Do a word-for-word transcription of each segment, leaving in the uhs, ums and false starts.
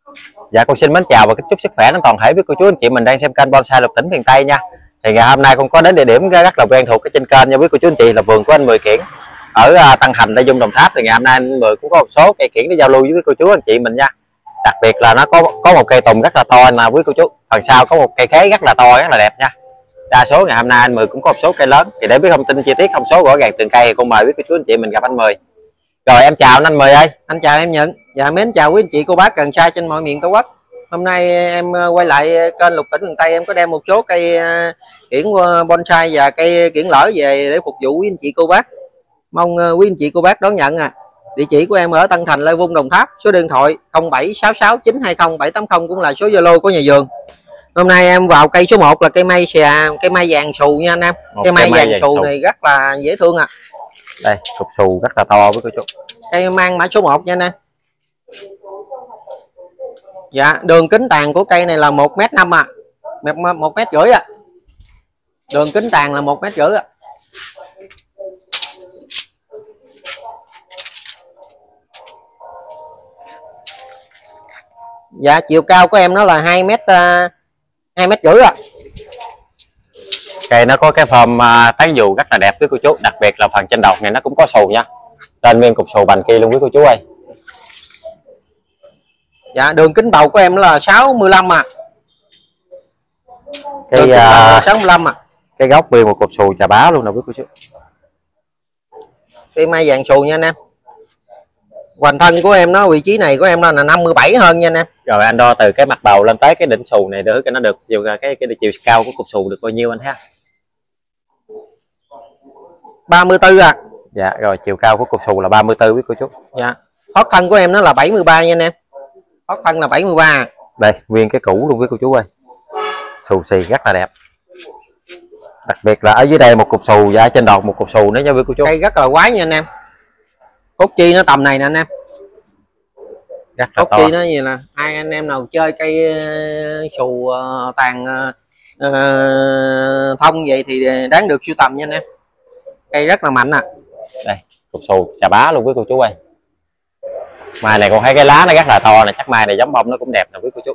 Dạ con xin mến chào và kính chúc sức khỏe đến toàn thể quý cô chú anh chị mình đang xem kênh Bonsai Lục Tỉnh miền Tây nha. Thì ngày hôm nay con có đến địa điểm rất là quen thuộc ở trên kênh nha quý cô chú anh chị, là vườn của anh Mười Kiển ở uh, Tân Thành, Đại Dung, Đồng Tháp. Thì ngày hôm nay anh Mười cũng có một số cây kiển để giao lưu với quý cô chú anh chị mình nha. Đặc biệt là nó có có một cây tùng rất là to nè quý cô chú, phần sau có một cây khế rất là to, rất là đẹp nha. Đa số ngày hôm nay anh Mười cũng có một số cây lớn. Thì để biết thông tin chi tiết, thông số rõ ràng từng cây thì con mời quý cô chú anh chị mình gặp anh Mười. Rồi em chào anh, anh Mười ơi. Anh chào em Nhận. Dạ mến chào quý anh chị cô bác gần xa trên mọi miền Tổ quốc. Hôm nay em quay lại kênh Lục Tỉnh miền Tây, em có đem một số cây kiển bonsai và cây kiển lỡ về để phục vụ quý anh chị cô bác. Mong quý anh chị cô bác đón nhận. À địa chỉ của em ở Tân Thành, Lai Vung, Đồng Tháp. Số điện thoại không bảy sáu sáu chín hai không bảy tám không cũng là số Zalo của nhà vườn. Hôm nay em vào cây số một là cây mai xè, cây mai vàng xù nha anh em. Cây mai vàng xù này rất là dễ thương à. Đây, cục xù rất là to với cô chú. Cây mang mã số một nha anh em. Dạ, đường kính tàn của cây này là một mét năm à. một mét rưỡi à. Đường kính tàn là một mét rưỡi à. Dạ, chiều cao của em nó là hai mét hai mét rưỡi à. Cây nó có cái form uh, tán dù rất là đẹp với cô chú, đặc biệt là phần trên đầu này nó cũng có xù nha. Trên nguyên cục xù bành kia luôn quý cô chú ơi. Dạ, đường kính bầu của em là sáu mươi lăm à. Cái uh, sáu mươi lăm à. Cái gốc nguyên một cục xù chà bá luôn nè quý cô chú. Cây mai vàng xù nha anh em. Hoành thân của em nó vị trí này của em là năm mươi bảy hơn nha anh em. Rồi anh đo từ cái mặt bầu lên tới cái đỉnh xù này được, cái nó được chiều cái cái chiều cao của cục xù được bao nhiêu anh ha? ba mươi tư à. Dạ, rồi chiều cao của cục xù là ba mươi tư quý cô chú. Dạ. Thoát thân của em nó là bảy mươi ba nha anh em. Thoát thân là bảy mươi ba. Đây, nguyên cái cũ luôn quý cô chú ơi. Xù xì rất là đẹp. Đặc biệt là ở dưới đây một cục xù và ở trên đầu một cục xù nữa nha quý cô chú. Cây rất là quái nha anh em. Cốt chi nó tầm này nè anh em. Rất là cốt to. chi nó gì là hai anh em nào chơi cây xù uh, tàn uh, thông vậy thì đáng được sưu tầm nha anh em. Cây rất là mạnh à. Đây, cục xù chà bá luôn quý cô chú ơi. Mai này còn thấy cái lá nó rất là to này, chắc mai này giống bông nó cũng đẹp nè quý cô chú.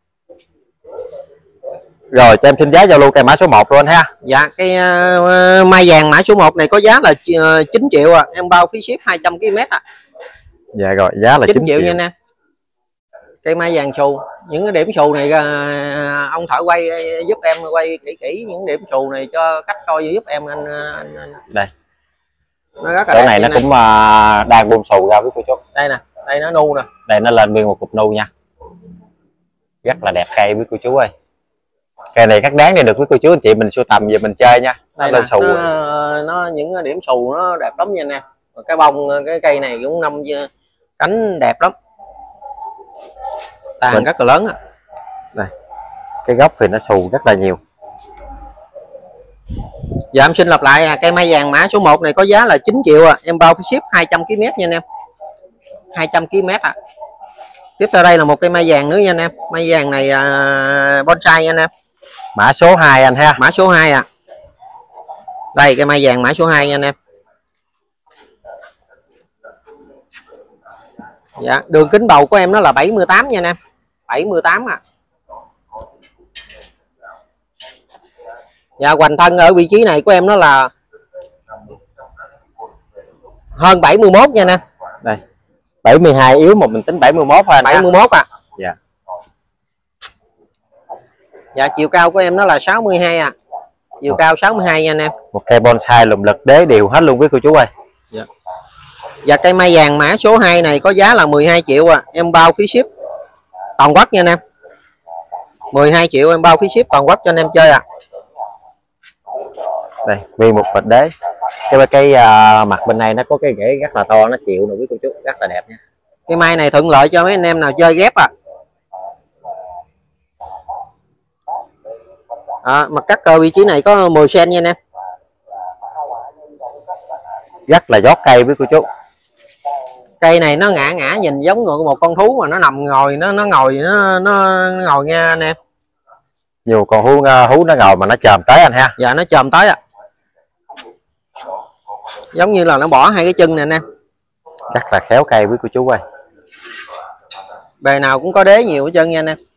Rồi cho em xin giá giao lưu cây mã số một luôn ha. Dạ, cây uh, mai vàng mã số một này có giá là uh, chín triệu à, em bao phí ship hai trăm ki lô mét à. Dạ rồi, giá là chín triệu nha nè. Cây mai vàng xù, những cái điểm xù này uh, ông thợ quay giúp em quay kỹ kỹ những điểm xù này cho khách coi giúp em anh, anh, anh. Đây. Nó rất là chỗ này nó cũng uh, đang buông xù ra với cô chú. Đây nè, đây nó nu nè. Đây nó lên nguyên một cục nu nha. Rất là đẹp cây với cô chú ơi. Cây này rất đáng để được với cô chú anh chị mình sưu tầm về mình chơi nha. Đây nó nè, xù. Nó, nó những điểm xù nó đẹp lắm nha nè. Cái bông cái cây này cũng năm cánh đẹp lắm. Tàn rất là lớn á. Đây. Cái gốc thì nó xù rất là nhiều. Dạ em xin lặp lại à, cây mai vàng mã số một này có giá là chín triệu à, em bao phí ship hai trăm ki lô mét nha anh em. hai trăm ki lô mét à. Tiếp theo đây là một cây mai vàng nữa nha anh em. Mai vàng này à, bonsai nha anh em. Mã số hai anh ha. Mã số hai à. Đây cây mai vàng mã số hai nha anh em. Dạ, đường kính bầu của em nó là bảy mươi tám nha anh em. bảy mươi tám à. Dạ, hoành thân ở vị trí này của em nó là hơn bảy mươi mốt nha anh em. Đây. bảy mươi hai yếu mà mình tính bảy mươi mốt thôi anh. bảy mươi mốt à. Dạ. Dạ, chiều cao của em nó là sáu mươi hai à. Chiều một. Cao sáu mươi hai nha anh em. Một cây bonsai lùm lực đế đều hết luôn với cô chú ơi. Dạ. Và cây mai vàng mã số hai này có giá là mười hai triệu à, em bao phí ship toàn quốc nha anh em. mười hai triệu em bao phí ship toàn quốc cho anh em chơi à. Đây, nguyên một bịch đế. Cái cái uh, mặt bên này nó có cái rễ rất là to, nó chịu nè quý cô chú, rất là đẹp nha. Cái mai này thuận lợi cho mấy anh em nào chơi ghép à. À, mặt cắt uh, vị trí này có mười xăng nha anh em. Rất là giót cây với cô chú. Cây này nó ngã ngã nhìn giống một con thú mà nó nằm ngồi nó nó ngồi nó nó ngồi nha anh em. Nhiều con hú hú nó ngồi mà nó chồm tới anh ha. Dạ, nó chồm tới à. Giống như là nó bỏ hai cái chân nè anh em. Rất là khéo cây với cô chú ơi. Bề nào cũng có đế nhiều hết trơn nha anh em.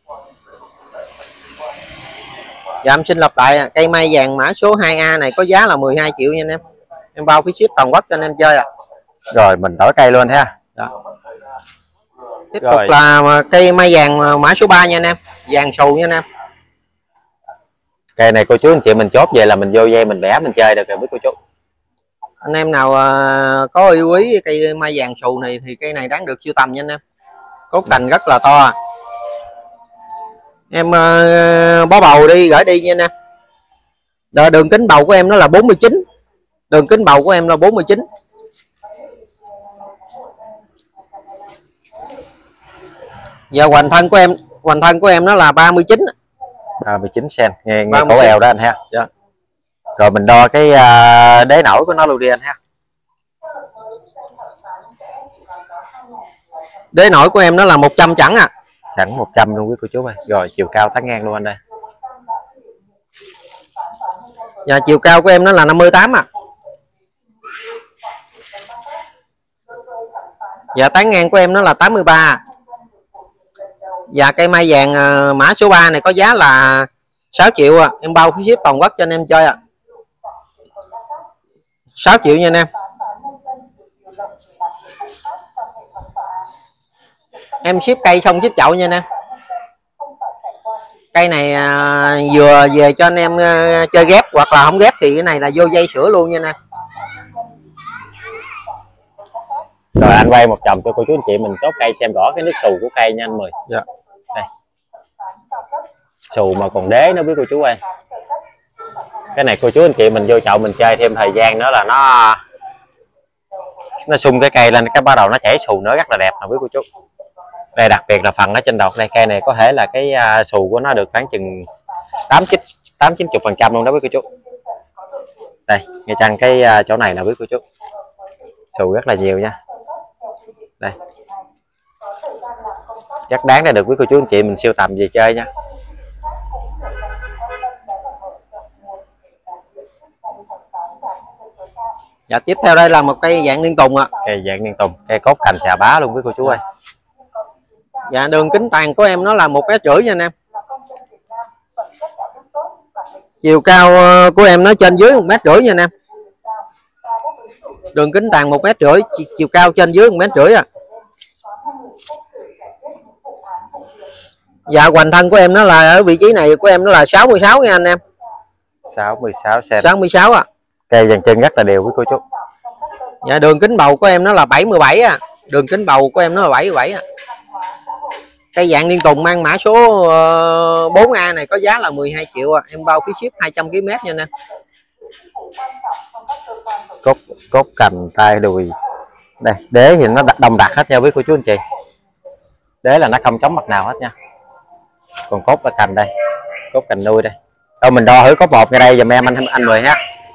Dạ em xin lặp lại, cây mai vàng mã số hai A này có giá là mười hai triệu nha anh em. Em bao phí ship toàn quốc cho anh em chơi à. Rồi mình đổi cây luôn ha. Đó. Tiếp rồi. tục là cây mai vàng mã số ba nha anh em, vàng xù nha anh em. Cây này cô chú anh chị mình chốt về là mình vô dây mình bẻ mình chơi được rồi với cô chú. Anh em nào có yêu quý cây mai vàng xù này thì cây này đáng được sưu tầm nha anh em. Cốt cành rất là to. Em uh, bó bầu đi gửi đi nha anh em. Đờ, đường kính bầu của em nó là bốn mươi chín. Đường kính bầu của em là bốn mươi chín. Và hoành thân của em, hoành thân của em nó là ba mươi chín. ba mươi chín xăng nghe nghe cổ eo đó anh ha. Dạ. Rồi mình đo cái uh, đế nổi của nó luôn đi anh ha. Đế nổi của em nó là một trăm chẵn à. Chẵn một trăm luôn quý cô chú ơi. Rồi chiều cao tán ngang luôn anh đây. Và chiều cao của em nó là năm mươi tám à. Và tán ngang của em nó là tám mươi ba. Và cây mai vàng uh, mã số ba này có giá là sáu triệu à. Em bao phí ship toàn quốc cho anh em chơi à. sáu triệu nha anh em. Em ship cây xong ship chậu nha anh em. Cây này uh, vừa về cho anh em uh, chơi ghép, hoặc là không ghép thì cái này là vô dây sữa luôn nha anh em. Rồi anh quay một chồng cho cô chú anh chị mình chốt cây xem rõ cái nước xù của cây nha anh Mười. Dạ. Đây. Xù mà còn đế nữa với cô chú ơi. Cái này cô chú anh chị mình vô chậu mình chơi thêm thời gian nữa là nó nó sung cái cây lên, cái bắt đầu nó chảy xù nữa rất là đẹp nè với cô chú. Đây đặc biệt là phần ở trên đọt đây, cây này có thể là cái uh, xù của nó được khoảng chừng tám chín tám chín chục phần trăm luôn đó với cô chú. Đây ngay chăng cái uh, chỗ này là với cô chú xù rất là nhiều nha. Đây rất đáng để được với cô chú anh chị mình siêu tầm về chơi nha. Dạ tiếp theo đây là một cây dạng liên tùng ạ. À. Cây dạng liên tùng, cây cốt cành xà bá luôn với cô chú ơi. Dạ đường kính tàn của em nó là một mét rưỡi nha anh em. Chiều cao của em nó trên dưới một mét rưỡi nha anh em. Đường kính tàn một mét rưỡi, chiều cao trên dưới một mét rưỡi à. Dạ hoành thân của em nó là ở vị trí này của em nó là sáu mươi sáu nha anh em. sáu mươi sáu xăng. sáu mươi sáu à. Cây dàn chân rất là đều với cô chú. Dạ đường kính bầu của em nó là bảy mươi bảy à. Đường kính bầu của em nó là bảy mươi bảy à. Cây dạng liên tùng mang mã số uh, bốn A này có giá là mười hai triệu à. Em bao phí ship hai trăm ki lô mét nha anh em. Cốt cốt cành tay đùi. Đây, đế thì nó đồng đặc hết nha với cô chú anh chị. Đế là nó không chống mặt nào hết nha. Còn cốt và cành đây. Cốt cành nuôi đây. Đâu mình đo thử cốt một ngay đây giùm em anh anh Mười ha.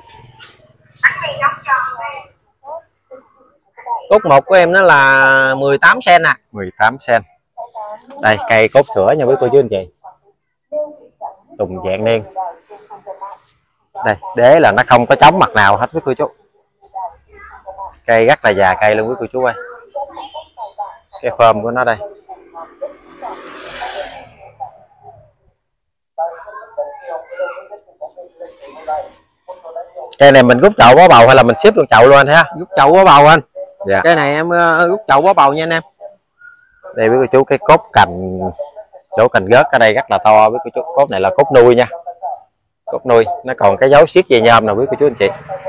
Cốt một của em nó là mười tám xăng à. mười tám xăng. Đây cây cốt sữa nha với cô chú anh chị. Tùng dạng niên. Đây đế là nó không có chống mặt nào hết với cô chú. Cây rất là già cây luôn với cô chú ơi. Cái phơm của nó đây. Cây này mình rút chậu bó bầu hay là mình xếp luôn chậu luôn anh ha? Rút chậu bó bầu anh. Dạ. Cây này em uh, rút chậu bó bầu nha anh em. Đây với cô chú cái cốt cành, chỗ cành gớt ở đây rất là to với cô chú. Cốt này là cốt nuôi nha. Cốt nuôi, nó còn cái dấu siết dây nhôm nào với cô chú anh chị.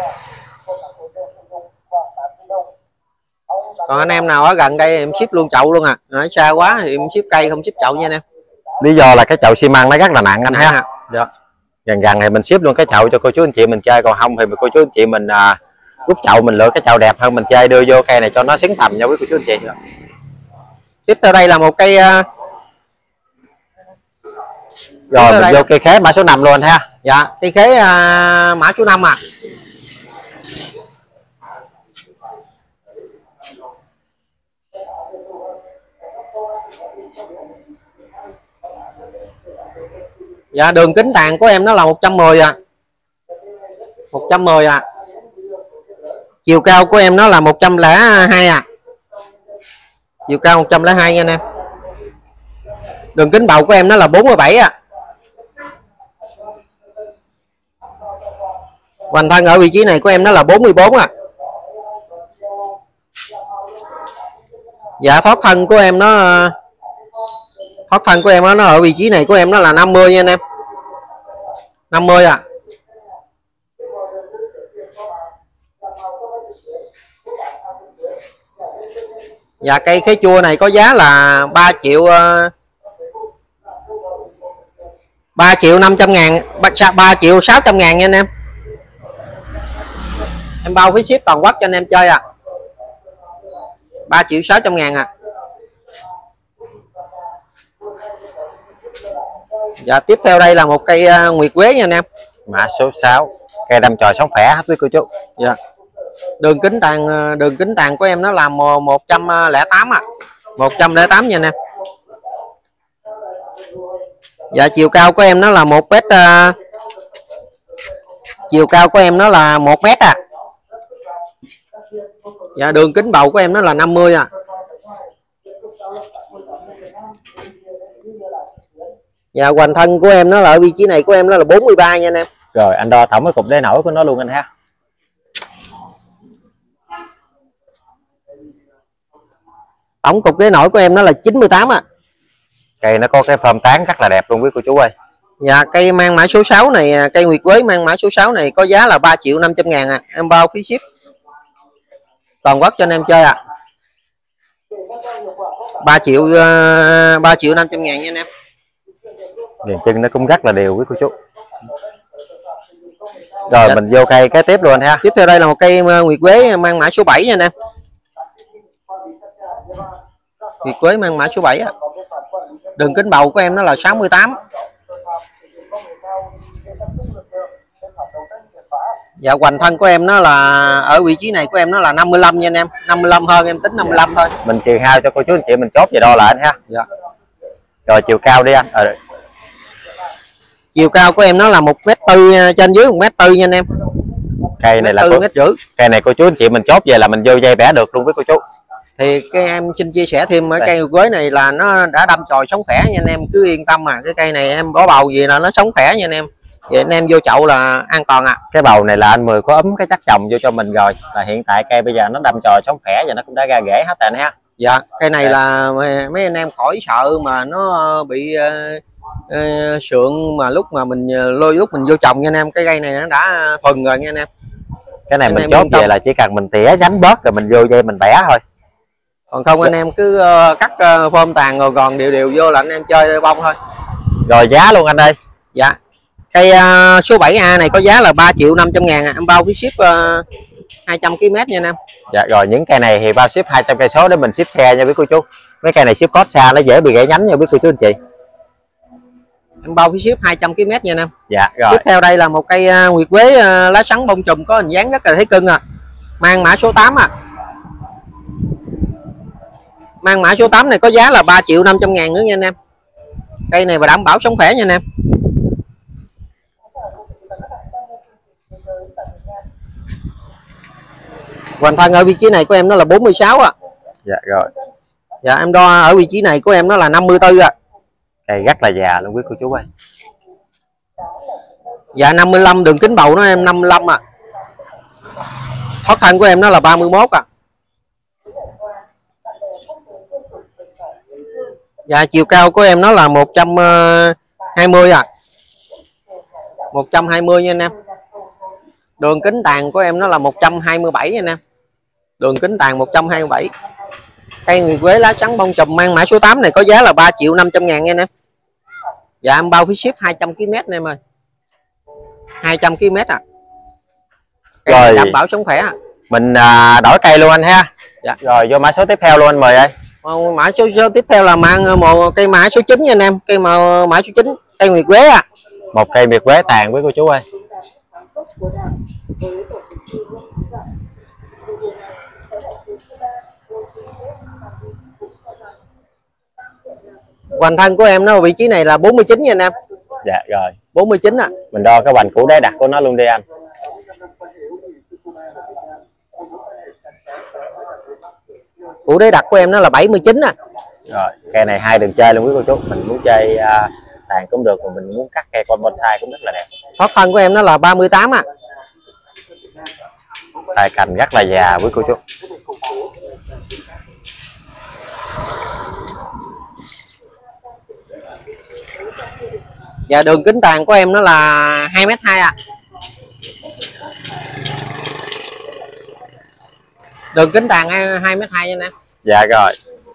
Còn anh em nào ở gần đây em ship luôn chậu luôn à. Ở xa quá thì em ship cây không ship chậu nha anh em. Lý do là cái chậu xi măng nó rất là nặng anh ha. À, dạ. Gần gần thì mình ship luôn cái chậu cho cô chú anh chị mình chơi, còn không thì cô chú anh chị mình à, rút chậu mình lựa cái chậu đẹp hơn mình chơi đưa vô cây này cho nó xứng tầm nhau với cô chú anh chị. Tiếp theo đây là một cây uh... rồi mình vô cây khế mã số năm luôn ha. Dạ cây khế uh, mã số năm à. Dạ đường kính tàn của em nó là một trăm mười à. một trăm mười à. Chiều cao của em nó là một trăm lẻ hai à. Chiều cao một trăm lẻ hai nha anh em. Đường kính bầu của em nó là bốn mươi bảy à. Hoành thân ở vị trí này của em nó là bốn mươi bốn à. Dạ thoát thân của em nó thoát thân của em đó, nó ở vị trí này của em nó là năm mươi nha anh em. năm mươi à. Dạ cây khế chua này có giá là ba triệu ba triệu năm trăm ngàn, ba triệu sáu trăm ngàn nha anh em. Em bao phí ship toàn quốc cho anh em chơi à. ba triệu sáu trăm ngàn à. Dạ tiếp theo đây là một cây uh, nguyệt quế nha anh em. Mã số sáu, cây đâm chồi sống khỏe quý cô chú. Dạ. Đường kính tàn đường kính tàn của em nó là một trăm lẻ tám à. một trăm lẻ tám nha anh em. Dạ chiều cao của em nó là một mét uh, chiều cao của em nó là một mét à. Dạ đường kính bầu của em nó là năm mươi à. Dạ hoành thân của em nó là ở vị trí này của em nó là bốn mươi ba nha anh em. Rồi anh đo tổng cái cục đế nổi của nó luôn anh ha. Tổng cục đế nổi của em nó là chín mươi tám à. Cây nó có cái phơm tán rất là đẹp luôn quý cô chú ơi. Dạ cây mang mã số sáu này, cây nguyệt quế mang mã số sáu này có giá là ba triệu năm trăm ngàn à. Em bao phí ship toàn quốc cho anh em chơi ạ. À. ba triệu ba triệu năm trăm ngàn nha anh em. Điền chân nó cũng rất là đều quý cô chú. Rồi dạ. Mình vô cây kế tiếp luôn ha. Tiếp theo đây là một cây nguyệt quế mang mã số bảy nha anh em. Nguyệt quế mang mã số bảy á. Đường kính bầu của em nó là sáu mươi tám. Dạ hoành thân của em nó là ở vị trí này của em nó là năm mươi lăm nha anh em. năm mươi lăm hơn em tính năm mươi lăm thôi. Mình chiều hao cho cô chú anh chị mình chốt về đo lại anh ha. Dạ. Rồi chiều cao đi anh. À, chiều cao của em nó là một mét tư, trên dưới một mét tư nha anh em. Cây này là cô, mét rưỡi. Cây này cô chú anh chị mình chốt về là mình vô dây vẽ được luôn với cô chú. Thì cái em xin chia sẻ thêm cái cây quế này là nó đã đâm chồi sống khỏe nha anh em, cứ yên tâm à. Cái cây này em bỏ bầu gì là nó sống khỏe nha anh em. Vậy anh em vô chậu là an toàn à. Cái bầu này là anh Mười có ấm cái chắc trồng vô cho mình rồi. Là hiện tại cây bây giờ nó đâm chồi sống khỏe và nó cũng đã ra rễ hết rồi anh ha. Dạ cây này là mấy anh em khỏi sợ mà nó bị uh, uh, sượng mà lúc mà mình lôi lúc mình vô trồng nha anh em. Cái cây này nó đã thuần rồi nha anh em. Cái này anh mình chốt về là chỉ cần mình tỉa nhánh bớt rồi mình vô dây mình vẽ thôi. Còn không anh em cứ uh, cắt uh, phơm tàn rồi gòn đều đều vô là anh em chơi bông thôi. Rồi giá luôn anh ơi. Dạ cây uh, số bảy A này có giá là ba triệu năm trăm ngàn, em bao phí ship uh, hai trăm ki lô mét nha anh em. Dạ rồi những cây này thì bao ship hai trăm cây số để mình ship xe nha quý cô chú. Mấy cây này ship code xa nó dễ bị gãy nhánh nha quý cô chú anh chị. Em bao phí ship hai trăm ki lô mét nha anh em. Dạ rồi. Tiếp theo đây là một cây uh, nguyệt quế uh, lá sắn bông chùm có hình dáng rất là thấy cưng à. Mang mã số tám à. Mang mã số tám này có giá là ba triệu năm trăm ngàn nữa nha anh em. Cây này và đảm bảo sống khỏe nha anh em. Hoành thân ở vị trí này của em nó là bốn mươi sáu à. Dạ rồi. Dạ em đo ở vị trí này của em nó là năm mươi tư à. Cây rất là già luôn quý cô chú ơi. Dạ năm mươi lăm, đường kính bầu nó em năm mươi lăm à. Thoát thân của em nó là ba mươi mốt à. Dạ chiều cao của em nó là một trăm hai mươi à. một trăm hai mươi nha anh em. Đường kính tàn của em nó là một trăm hai mươi bảy nha anh em. Đường kính tàn một trăm hai mươi bảy. Cây nguyệt quế lá trắng bông chùm mang mã số tám này có giá là ba triệu năm trăm ngàn nha anh em. Dạ em bao phí ship hai trăm ki lô mét anh em ơi. hai trăm ki lô mét à. Cây rồi đảm bảo sống khỏe à. Mình à, đổi cây luôn anh ha. Dạ. Rồi vô mã số tiếp theo luôn anh Mời ơi. Mã số, số tiếp theo là mang một cây mã số chín nha anh em. Cây mã, mã số chín cây nguyệt quế à. Một cây nguyệt quế tàn với cô chú ơi. Hoành thân của em nó vị trí này là bốn mươi chín nha anh em. Dạ rồi. bốn mươi chín à. Mình đo cái hoành củ đế đặt của nó luôn đi anh. Củ đế đặt của em nó là bảy mươi chín à. Rồi cây này hai đường chơi luôn quý cô chú, mình muốn chơi uh, tàn cũng được, mà mình muốn cắt cây con bonsai cũng rất là đẹp. Thoát thân của em nó là ba mươi tám à. Tài cành rất là già quý cô chú. Và đường kính tàn của em nó là hai mét hai à. Đường kính tàn hai mét hai nha nè. Dạ rồi.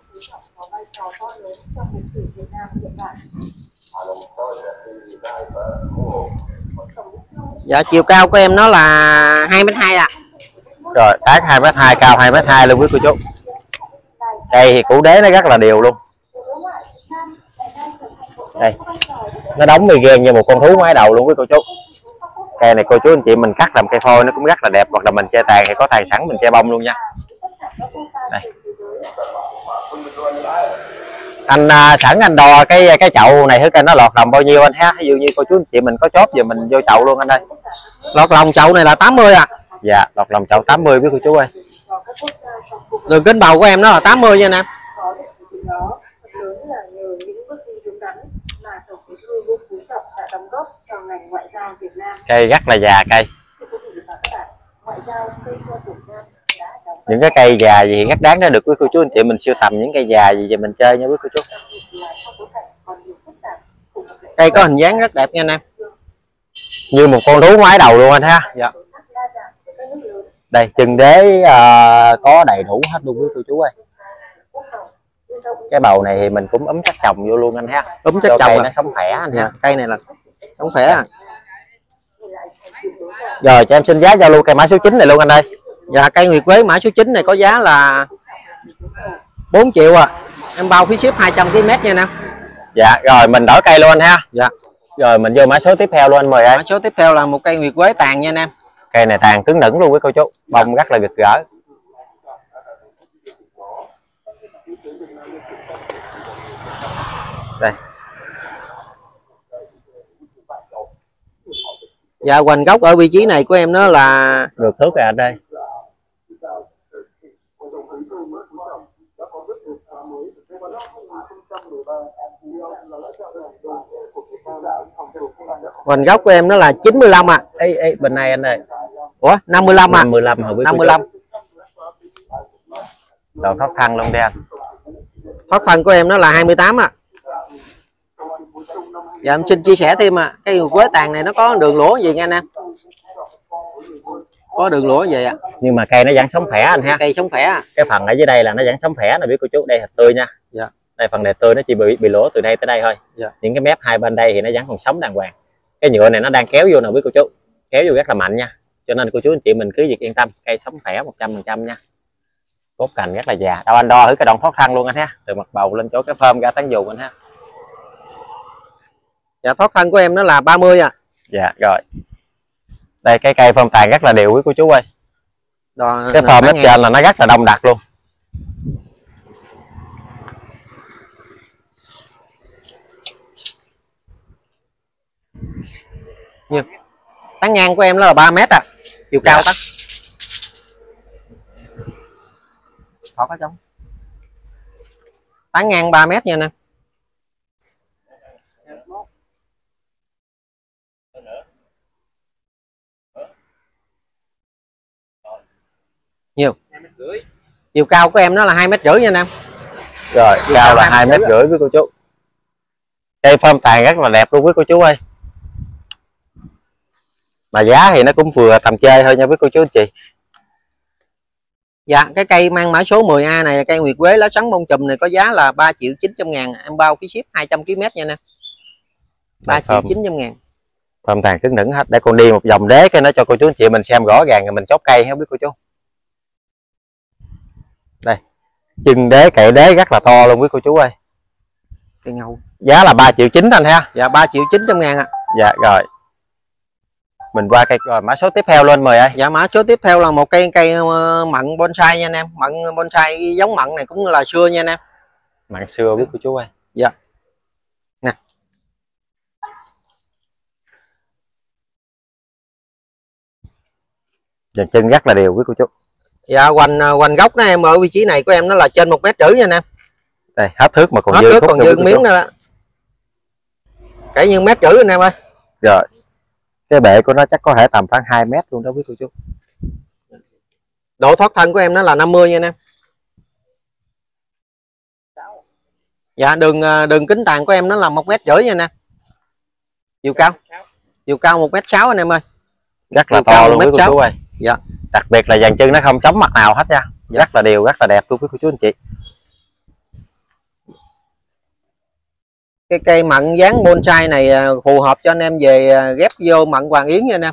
Dạ chiều cao của em nó là hai mét hai à. Rồi tán hai mét hai, cao hai mét hai luôn quý cô chú. Cây thì củ đế nó rất là đều luôn. Đây, nó đóng mì ghen như một con thú mái đầu luôn quý cô chú. Cây này cô chú anh chị mình cắt làm cây phôi nó cũng rất là đẹp, hoặc là mình che tàn thì có tàn sẵn mình che bông luôn nha. Đây. Anh à, sẵn anh đo cái cái chậu này thử coi nó lọt lòng bao nhiêu anh ha. Ví dụ như cô chú anh chị mình có chốt giờ mình vô chậu luôn anh ơi. Lọt lòng chậu này là tám mươi à. Dạ, lọt lòng chậu tám mươi với cô chú ơi. Đường kính bầu của em nó là tám mươi nha nè. Cây rất là già cây. Những cái cây già gì rất đáng để được quý cô chú anh chị mình sưu tầm những cây già gì về mình chơi nha quý cô chú. Cây có hình dáng rất đẹp nha anh em. Như một con thú mái đầu luôn anh ha. Dạ. Đây chân đế uh, có đầy đủ hết luôn quý cô chú ơi. Cái bầu này thì mình cũng ấm chắc trồng vô luôn anh ha. Ấm chắc trồng cây à. Nó sống khỏe anh dạ. ha. Cây này là sống khỏe à. Rồi cho em xin giá giao lưu cây mã số chín này luôn anh ơi. Dạ cây Nguyệt Quế mã số chín này có giá là bốn triệu à. Em bao phí ship hai trăm ki lô mét nha nè. Dạ rồi mình đổi cây luôn anh ha. Dạ. Rồi mình vô mã số tiếp theo luôn anh mời em. Mã số tiếp theo là một cây Nguyệt Quế tàn nha anh em. Cây này tàn cứng đửng luôn quý cô chú, bông rất là gật gỡ. Đây. Dạ hoành gốc ở vị trí này của em nó là được thước rồi anh đây. hoành gốc của em nó là chín mươi lăm à. Ê, ê, bên này anh ơi. Ủa năm mươi lăm à. năm mươi lăm hả quý năm mươi lăm. Độ thoát thân luôn đi anh. Thoát phân của em nó là hai mươi tám à. Dạ em xin chia sẻ thêm à, cây Nguyệt Quế tàn này nó có đường lũa gì nha anh em. Có đường lũa vậy ạ. À. Nhưng mà cây nó vẫn sống khỏe anh ha. Cây sống khỏe à. Cái phần ở dưới đây là nó vẫn sống khỏe nè biết cô chú, đây thật tươi nha. Dạ. Đây phần này tươi, nó chỉ bị bị lỗ từ đây tới đây thôi. Dạ. Những cái mép hai bên đây thì nó vẫn còn sống đàng hoàng. Cái nhựa này nó đang kéo vô nè biết cô chú, kéo vô rất là mạnh nha. Cho nên cô chú anh chị mình cứ việc yên tâm, cây sống khỏe một trăm phần trăm nha. Cốt cành rất là già. Đâu anh đo thử cái đoạn thoát thân luôn anh ha, từ mặt bầu lên chỗ cái phơm ra tán dù anh ha. Dạ thoát thân của em nó là ba mươi à. Dạ rồi. Đây cái cây phơm tàn rất là đều quý cô chú ơi. Đo, cái phơm ở trên là nó rất là đông đặc luôn. Như tán ngang của em nó là ba mét à. Chiều cao tán. Khó có trống. Tán ngang ba mét nha nè. Nhiều. Chiều cao của em nó là hai mét rưỡi nha nè. Rồi chiều cao là hai mét rưỡi với cô chú. Cây phơm tàn rất là đẹp luôn quý cô chú ơi. Mà giá thì nó cũng vừa tầm chơi thôi nha với cô chú anh chị. Dạ cái cây mang mã số mười A này là cây Nguyệt Quế lá trắng bông chùm này có giá là ba triệu chín trăm ngàn. Em bao phí ship hai trăm ki lô mét nha nè. ba triệu chín trăm ngàn. Phơm tàn cứng đửng hết. Để con đi một vòng đế cái nó cho cô chú anh chị mình xem rõ ràng rồi mình chốt cây không biết cô chú. Đây. Chân đế kệ đế rất là to luôn quý cô chú ơi. Cây ngầu. Giá là ba triệu chín anh ha. Dạ ba triệu chín trăm ngàn ạ. À. Dạ rồi. Mình qua cây rồi mã số tiếp theo lên mời ơi. Dạ mã số tiếp theo là một cây cây mận bonsai nha anh em. Mận bonsai giống mận này cũng là xưa nha anh em. Mận xưa biết cô chú ơi. Dạ. Nè. Dàn chân rất là đều quý cô chú. Dạ hoành hoành gốc đó em ở vị trí này của em nó là trên một mét rưỡi nha anh em. Đây hết thước mà còn hết dư thước khúc còn nữa dư quý cô miếng chú. nữa đó. Kể như mét rưỡi anh em ơi. Rồi cái bệ của nó chắc có thể tầm khoảng hai mét luôn đó quý cô chú. Độ thoát thân của em nó là năm mươi nha anh em. Dạ đường đường kính tàn của em nó là một mét rưỡi nha nè. Chiều cao chiều cao một mét sáu anh em ơi. Rất là chiều cao to luôn quý cô một mét sáu. chú ơi. Dạ. Đặc biệt là dàn chân nó không chống mặt nào hết nha. Dạ. Rất là đều, rất là đẹp luôn quý cô chú anh chị. Cái cây mận dáng bonsai này phù hợp cho anh em về ghép vô mận Hoàng Yến nha anh em.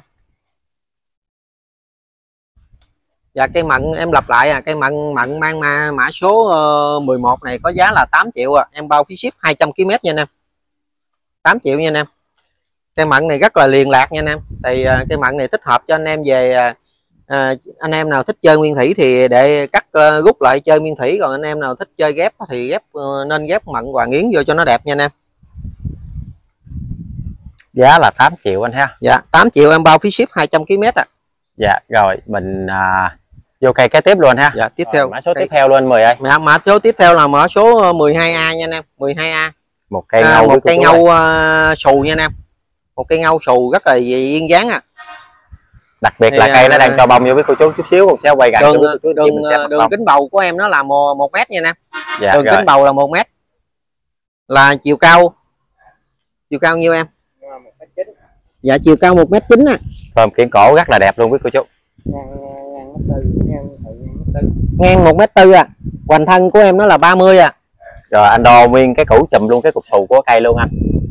Và cây mận em lặp lại à, cây mận mận mang ma mã số uh, mười một này có giá là tám triệu à, em bao phí ship hai trăm ki lô mét nha anh em. tám triệu nha anh em. Cây mận này rất là liền lạc nha anh em. Thì uh, cây mận này thích hợp cho anh em về uh, anh em nào thích chơi nguyên thủy thì để cắt uh, rút lại chơi nguyên thủy, còn anh em nào thích chơi ghép thì ghép uh, nên ghép mận Hoàng Yến vô cho nó đẹp nha anh em. Giá là tám triệu anh ha. Dạ tám triệu em bao phí ship hai trăm ki lô mét à. Dạ rồi mình à, vô cây kế tiếp luôn ha. Dạ tiếp rồi, theo mã số cây... tiếp theo luôn mười ơi. Mã, mã số tiếp theo là mã số mười hai A nha anh em. mười hai A. Một cây à, ngâu một cây ngâu uh, xù nha anh em. Một cây ngâu xù rất là yên dáng à. Đặc biệt thì, là cây à, nó đang cho bông vô với cô chú chút xíu, còn sẽ quay gần đường, cho cô chú đường, đường, đường kính bầu của em nó là một mét nha nè. Dạ, đường rồi. kính bầu là một mét. Là chiều cao chiều cao nhiêu em? Dạ chiều cao một mét chín á. Form kiển cổ rất là đẹp luôn quý cô chú. Ngang một mét tư à. Hoành thân của em nó là ba mươi à. Rồi anh đo nguyên cái củ chùm luôn cái cục xù của cây luôn anh.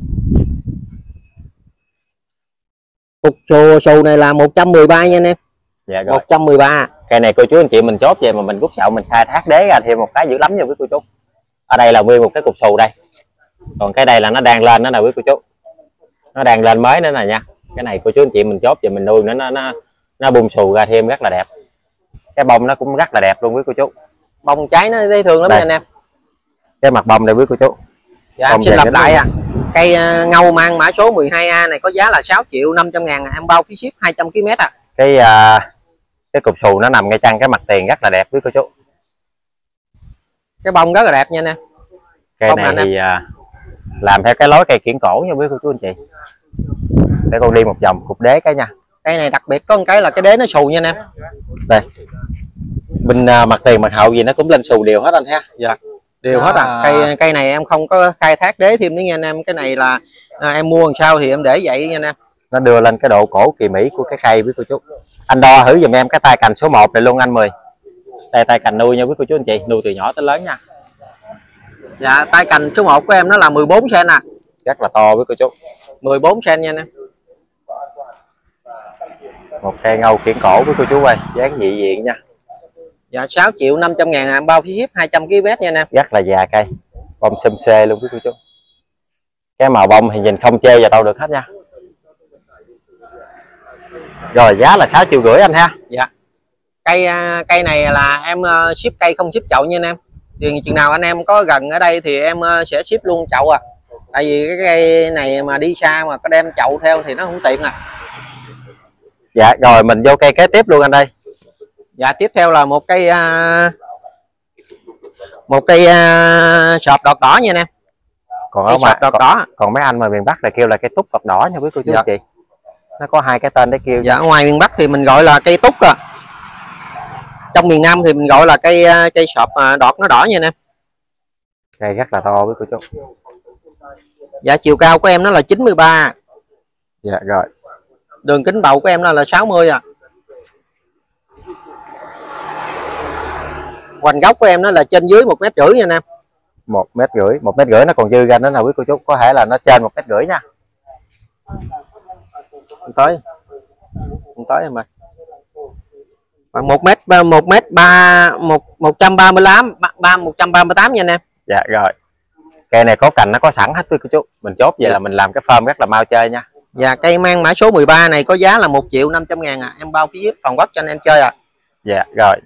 Cục xù xù này là một trăm mười ba nha anh em. Dạ rồi. một trăm mười ba. Cây này cô chú anh chị mình chốt về mà mình rút chậu mình khai thác đế ra thêm một cái dữ lắm nha quý cô chú. Ở đây là nguyên một cái cục xù đây. Còn cái đây là nó đang lên đó nè quý cô chú. Nó đang lên mới nữa nè nha. Cái này cô chú anh chị mình chốt về mình nuôi nữa nó nó nó bung xù ra thêm rất là đẹp. Cái bông nó cũng rất là đẹp luôn quý cô chú. Bông trái nó dễ thương lắm đây. Nha anh em. Cái mặt bông này quý cô chú. Dạ em xin lặp lại à. Cây uh, ngâu mang mã số mười hai A này có giá là sáu triệu năm trăm ngàn, em bao phí ship hai trăm ki lô mét à. Cái uh, cái cục xù nó nằm ngay chân cái mặt tiền rất là đẹp quý cô chú. Cái bông rất là đẹp nha nè. Cây bông này thì uh, làm theo cái lối cây kiển cổ nha quý cô chú anh chị. Để con đi một vòng cục đế cái nha. Cây này đặc biệt có một cái là cái đế nó xù nha nè. Đây. Bên uh, mặt tiền mặt hậu gì nó cũng lên xù đều hết anh ha. Dạ. Đều à. hết à. Cây cây này em không có khai thác đế thêm nữa nha anh em. Cái này là à, em mua làm sao thì em để vậy nha anh em. Nó đưa lên cái độ cổ kỳ mỹ của cái cây quý cô chú. Anh đo thử giùm em cái tay cành số một này luôn anh mười. Đây tay cành nuôi nha quý cô chú anh chị, nuôi từ nhỏ tới lớn nha. Dạ tay cành số một của em nó là mười bốn xăng-ti-mét à. Rất là to quý cô chú. mười bốn xăng-ti-mét nha anh em. Một cây ngâu kiển cổ với cô chú ơi, dáng dị diện nha. Dạ sáu triệu năm trăm ngàn em bao phí ship hai trăm ki lô mét nha anh em. Rất là già cây. Bông xum xê luôn quý cô chú. Cái màu bông thì nhìn không chê vào đâu được hết nha. Rồi giá là sáu triệu rưỡi anh ha. Dạ. Cây cây này là em ship cây không ship chậu nha anh em. Thì chừng nào anh em có gần ở đây thì em sẽ ship luôn chậu à. Tại vì cái cây này mà đi xa mà có đem chậu theo thì nó không tiện à. Dạ rồi mình vô cây kế tiếp luôn anh đây. Dạ tiếp theo là một cây uh, một cây uh, sọp đọt đỏ nha anh em. Còn ở ngoài đọt đỏ. Còn mấy anh mà miền Bắc là kêu là cây túc đọt đỏ nha quý cô chú dạ. chị. Nó có hai cái tên để kêu. Dạ ở ngoài miền Bắc thì mình gọi là cây túc à. Trong miền Nam thì mình gọi là cây cây sọp đọt nó đỏ nha anh em. Cây rất là to quý cô chú. Dạ chiều cao của em nó là chín mươi ba. Dạ rồi. Đường kính bầu của em nó là sáu mươi à. Hoành gốc của em nó là trên dưới một mét rưỡi nha anh em. Một mét rưỡi, một mét rưỡi nó còn dư ra nữa nào quý cô chú, có thể là nó trên một mét rưỡi nha. Không tới, không tới em ơi. Khoảng một mét, một mét ba, một một trăm ba mươi tám, ba một trăm ba mươi tám nha anh em. Dạ rồi. Cây này có cành nó có sẵn hết quý cô chú, mình chốt vậy dạ. là mình làm cái form rất là mau chơi nha. Dạ cây mang mã số mười ba này có giá là một triệu năm trăm ngàn à, em bao phí ship toàn quốc cho anh em chơi à. Dạ rồi.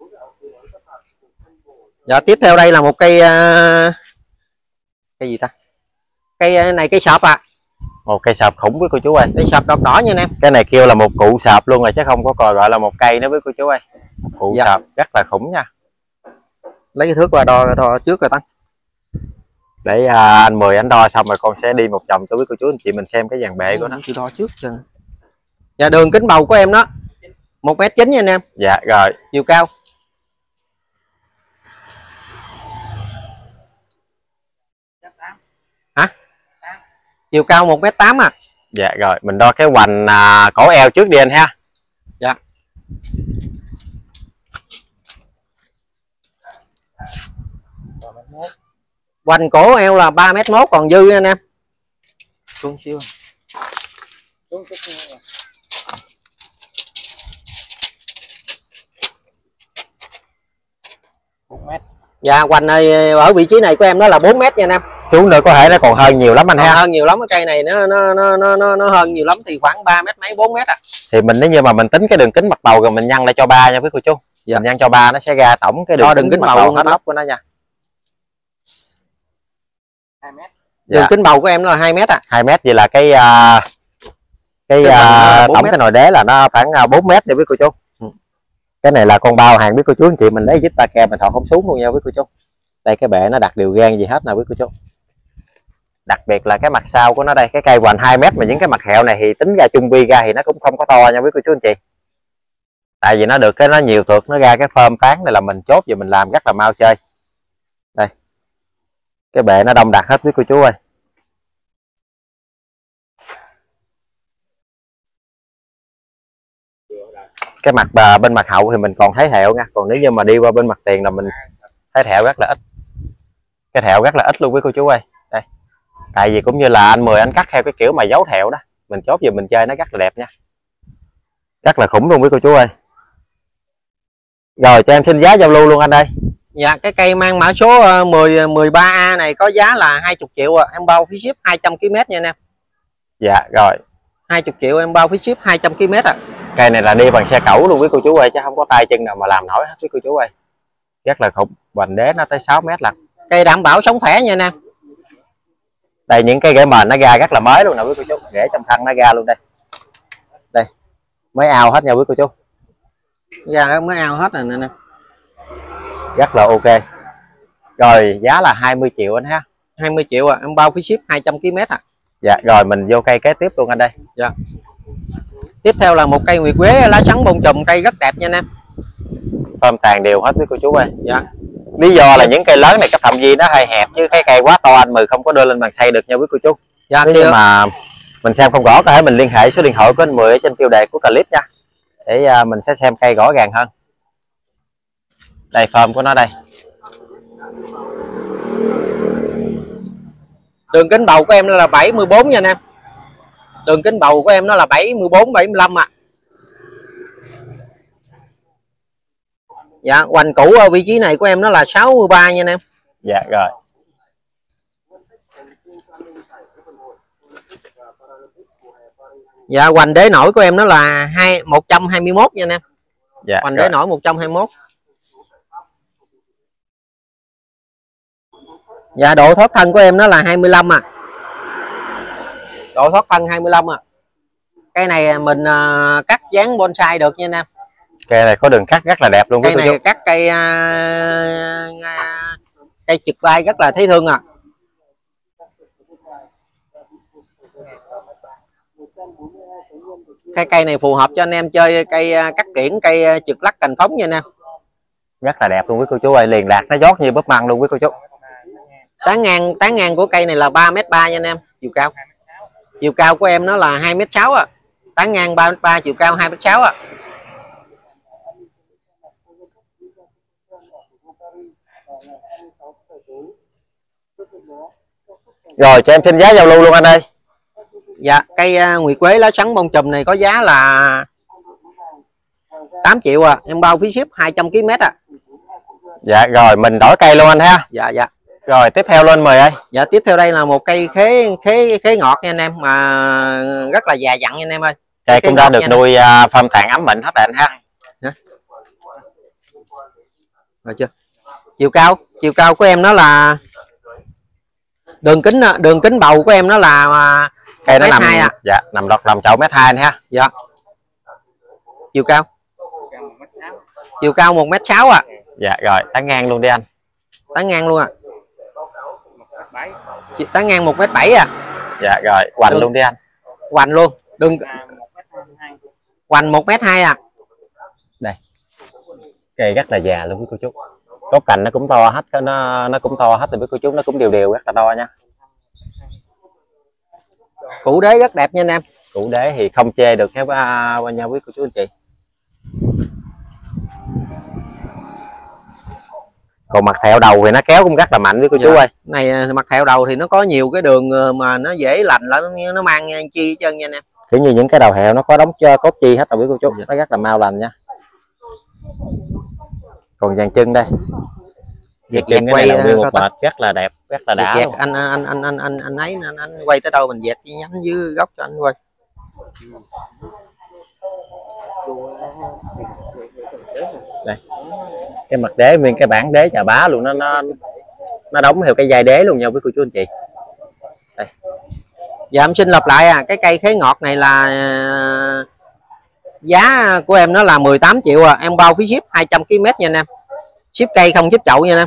Dạ tiếp theo đây là một cây uh... cây gì ta, cây này cây sọp à. Một cây sọp khủng với cô chú ơi. Cây sọp đọt đỏ nha anh em. Cái này kêu là một cụ sọp luôn rồi chứ không có còn gọi là một cây nữa với cô chú ơi. Một cụ dạ. sọp rất là khủng nha. Lấy cái thước qua đo, đo trước rồi Tăng. Để à, anh mời anh đo xong rồi con sẽ đi một vòng cho quý cô chú anh chị mình xem cái dàn bệ của nó. Tôi đo trước cho. Dạ đường kính bầu của em đó một mét chín nha anh em. Dạ rồi. Chiều cao hả? Chiều cao một mét tám à. Dạ rồi, mình đo cái hoành à, cổ eo trước đi anh ha. Dạ. Hoành cổ eo là ba mét mốt còn dư nha anh em. Xuống xíu. Xuống chút nữa. bốn mét. Dạ hoành này ở vị trí này của em nó là bốn mét nha anh em. Xuống nữa có thể nó còn hơn nhiều lắm anh ha. Hơn nhiều lắm, cái cây này nó nó nó nó nó, nó hơn nhiều lắm thì khoảng ba mét mấy bốn mét à. Thì mình nếu như mà mình tính cái đường kính mặt bầu rồi mình nhân lại cho ba nha quý cô chú. Dạ. Mình nhân cho ba nó sẽ ra tổng cái đường, đường kính bầu hết lóc của nó nha. hai mét. Dạ. Đường kính bầu của em nó là hai mét à. hai mét vậy là cái uh, cái, cái uh, tổng mét. Cái nồi đế là nó khoảng uh, bốn mét nha quý cô chú. Ừ. Cái này là con bao hàng quý cô chú anh chị mình lấy dít ba ke mình thọ không xuống luôn nha quý cô chú. Đây cái bệ nó đặt đều gan gì hết nè quý cô chú. Đặc biệt là cái mặt sau của nó đây, cái cây hoành hai mét mà những cái mặt hẹo này thì tính ra chung vi ra thì nó cũng không có to nha quý cô chú anh chị. Tại vì nó được cái nó nhiều tược nó ra cái phơm tán này là mình chốt và mình làm rất là mau chơi. Đây. Cái bệ nó đông đặc hết quý cô chú ơi. Cái mặt bà bên mặt hậu thì mình còn thấy thẹo nha, còn nếu như mà đi qua bên mặt tiền là mình thấy thẹo rất là ít. Cái thẹo rất là ít luôn quý cô chú ơi. Đây. Tại vì cũng như là anh mời anh cắt theo cái kiểu mà dấu thẹo đó, mình chốt giờ mình chơi nó rất là đẹp nha, rất là khủng luôn quý cô chú ơi. Rồi cho em xin giá giao lưu luôn anh ơi. Dạ cái cây mang mã số mười mười ba A này có giá là hai mươi triệu à. Em bao phí ship hai trăm ki lô mét nha anh em. Dạ rồi. hai mươi triệu em bao phí ship hai trăm ki lô mét à. Cây này là đi bằng xe cẩu luôn quý cô chú ơi, chứ không có tay chân nào mà làm nổi hết quý cô chú ơi. Rất là khủng, hoành đế nó tới sáu mét lần. Cây đảm bảo sống khỏe nha anh em. Đây những cái rễ mền nó ra rất là mới luôn nè quý cô chú, rễ trong thân nó ra luôn đây. Đây. Mới ao hết nha quý cô chú. Ra đó mới ao hết rồi nè nè. Rất là ok. Rồi giá là hai mươi triệu anh ha. hai mươi triệu à, em bao phí ship hai trăm ki lô mét à. Dạ rồi mình vô cây kế tiếp luôn anh đây. Dạ. Tiếp theo là một cây nguyệt quế lá trắng bông chùm, cây rất đẹp nha anh em. Phơm tàn đều hết quý cô chú ơi. Dạ. Lý do là những cây lớn này cái phạm vi nó hơi hẹp chứ cái cây quá to anh Mười không có đưa lên bàn xây được nha quý cô chú. Dạ. Nếu như mà mình xem không rõ có thể mình liên hệ số điện thoại của anh Mười ở trên tiêu đề của clip nha, để uh, mình sẽ xem cây rõ ràng hơn. Đây phơm của nó đây. Đường kính bầu của em nó là bảy mươi bốn nha anh em. Đường kính bầu của em nó là bảy mươi bốn bảy mươi lăm à. Dạ hoành cũ ở vị trí này của em nó là sáu mươi ba nha anh em. Dạ rồi. Dạ hoành đế nổi của em nó là hai một trăm hai mươi mốt nha anh em. Dạ hoành đế nổi một trăm hai mươi mốt. Dạ độ thoát thân của em nó là hai mươi lăm à. Độ thoát thân hai mươi lăm à. Cây này mình uh, cắt dáng bonsai được nha anh em. Cây này có đường cắt rất là đẹp luôn. Cây này chú. Cắt cây uh, uh, cây trực vai rất là thấy thương à. Cây cây này phù hợp cho anh em chơi cây uh, cắt kiển, cây uh, trực lắc cành phóng nha anh em. Rất là đẹp luôn quý cô chú ơi, liền lạc nó giót như bắp măng luôn quý cô chú. Tán ngang tán ngang của cây này là ba mét ba nha anh em, chiều cao. Chiều cao của em nó là hai mét sáu à. Tán ngang ba mét ba, chiều cao hai mét sáu à. Rồi cho em xin giá giao lưu luôn anh ơi. Dạ cây uh, nguyệt quế lá trắng bông chùm này có giá là tám triệu à, em bao phí ship hai trăm ki lô mét à. Dạ rồi mình đổi cây luôn anh ha. Dạ dạ. Rồi tiếp theo lên Mười ơi. Dạ tiếp theo đây là một cây khế khế khế ngọt nha anh em, mà rất là già dặn nha anh em ơi. Cây cũng đã được nuôi uh, phơm tàn ấm bệnh hết rồi anh ha. Hả? Rồi chưa? Chiều cao, chiều cao của em nó là đường kính đường kính bầu của em nó là cây nó nằm à. Dạ nằm đọt lòng chậu mét hai anh ha. Dạ. Chiều cao. Chiều cao một mét sáu à. Dạ rồi tán ngang luôn đi anh. Tán ngang luôn à. tán ngang một mét bảy à. Dạ rồi hoành luôn đi anh. Hoành luôn, đừng hoành một mét hai à. Đây cây rất là già luôn quý cô chú, gốc cành nó cũng to hết, nó nó cũng to hết rồi quý cô chú, nó cũng đều đều rất là to nha. Củ đế rất đẹp nha anh em. Củ đế thì không chê được hết qua qua nhau quý cô chú anh chị. Còn mặt thẹo đầu thì nó kéo cũng rất là mạnh với cô dạ. chú ơi. Này mặt thẹo đầu thì nó có nhiều cái đường mà nó dễ lành lắm, nó mang chi chân nha anh em. Kiểu như những cái đầu heo nó có đóng cho cốt chi hết rồi quý cô chú, dạ. Nó rất là mau lành nha. Còn dàn chân đây, dẹt dẹt quay nguyên một mệt rất là đẹp, rất là đã. Dẹt, anh anh anh anh anh anh ấy anh, anh quay tới đâu mình dẹt cái nhánh dưới gốc cho anh quay. Đây cái mặt đế nguyên cái bản đế chà bá luôn, nó nó nó đóng theo cái dây đế luôn nha với cô chú anh chị. Đây. Dạ em xin lặp lại à, cái cây khế ngọt này là giá của em nó là mười tám triệu à, em bao phí ship hai trăm ki lô mét nha anh em. Ship cây không ship chậu nha anh em.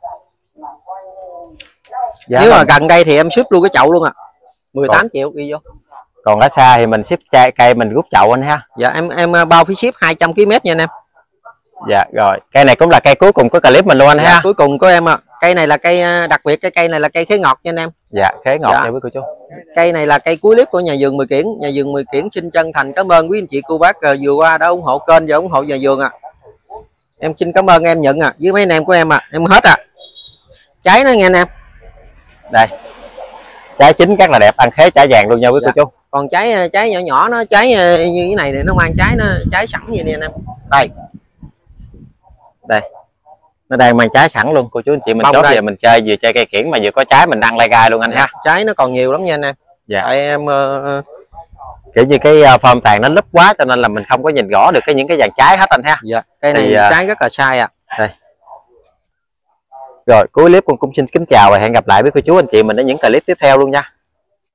Dạ nếu mà gần đây thì em ship luôn cái chậu luôn à. mười tám triệu ghi vô. Còn ở xa thì mình ship chai cây mình rút chậu anh ha. Dạ em em bao phí ship hai trăm ki lô mét nha anh em. Dạ rồi, cây này cũng là cây cuối cùng của clip mình luôn anh dạ, ha. Cuối cùng của em à. Cây này là cây đặc biệt, cái cây này là cây khế ngọt nha anh em. Dạ, khế ngọt dạ. Nha quý cô chú. Cây này là cây cuối clip của nhà vườn Mười Kiển. Nhà vườn Mười Kiển xin chân thành cảm ơn quý anh chị cô bác vừa qua đã ủng hộ kênh và ủng hộ nhà vườn à. Em xin cảm ơn em nhận à, với mấy anh em của em à, em hết à. Trái nó nghe anh em. Đây. Trái chín rất là đẹp, ăn khế chả vàng luôn nha quý dạ. cô chú. Còn trái trái nhỏ nhỏ nó trái như thế này thì nó mang trái nó trái sẵn vậy nè anh em. Đây. Đây. Nó đang mang trái sẵn luôn, cô chú anh chị mình chốt về mình chơi vừa chơi cây kiển mà vừa có trái mình đăng lai gai luôn anh dạ. ha. Trái nó còn nhiều lắm nha anh em. Dạ. Tại em uh... kiểu như cái form tàn nó lúp quá cho nên là mình không có nhìn rõ được cái những cái dàn trái hết anh ha. Dạ. Cây này thì, trái rất là sai à. Đây. Rồi cuối clip con cũng xin kính chào và hẹn gặp lại với cô chú anh chị mình ở những clip tiếp theo luôn nha.